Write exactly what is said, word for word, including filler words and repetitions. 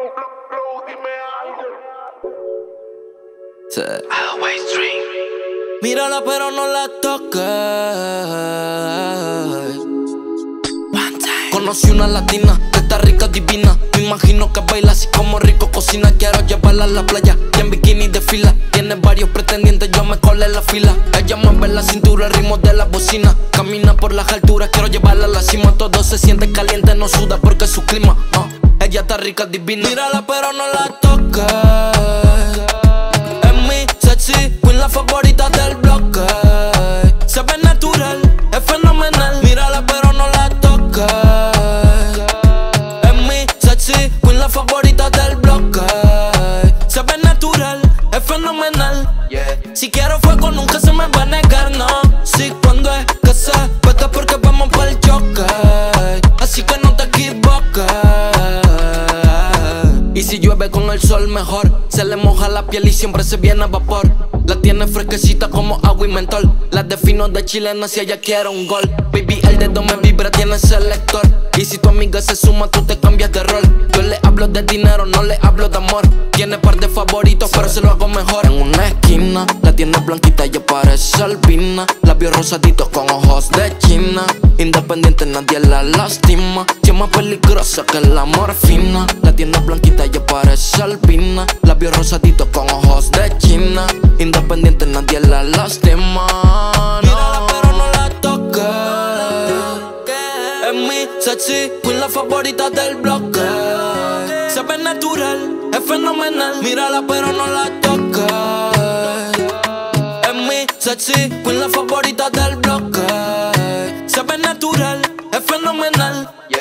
Mírala pero no la toques. Conocí una latina que está rica, divina. Me imagino que baila así como rico cocina. Quiero llevarla a la playa y en bikini de fila. Tiene varios pretendientes, yo me colé en la fila. Ella mueve la cintura, el ritmo de la bocina. Camina por las alturas, quiero llevarla a la cima. Todo se siente caliente, no suda porque es su clima. uh. Ella está rica, divina. Mírala pero no la toques. Es mi sexy queen, la favorita del bloque. Se ve natural, es fenomenal. Mírala pero no la toques. Es mi sexy queen, la favorita del bloque. Se ve natural, es fenomenal. yeah. Si quiero fuego nunca se me va a negar, no. Si cuando es que se pega porque vamos para el choque. Así que no te equivoques. Y si llueve con el sol mejor. Se le moja la piel y siempre se viene a vapor. La tiene fresquecita como agua y mentol. La defino de chilena si ella quiere un gol. Baby, el dedo me vibra, tiene selector. Y si tu amiga se suma, tú te cambias de rol. Yo le hablo de dinero, no le hablo de amor. Tiene par de favoritos, pero se lo hago mejor. En una esquina, la tiene blanquita y parece albina. Labios rosaditos con ojos de china. Independiente, nadie la lastima. Si es más peligrosa que la morfina. La tiene blanquita y parece albina. Labios rosaditos con ojos de china. Independiente, nadie la lastima. No. Mírala pero no la toques. Es mi sexy queen, la favorita del bloque. Se ve natural, es fenomenal. Mírala pero no la toques. Es mi sexy queen, la favorita del bloque. Se ve natural, es fenomenal.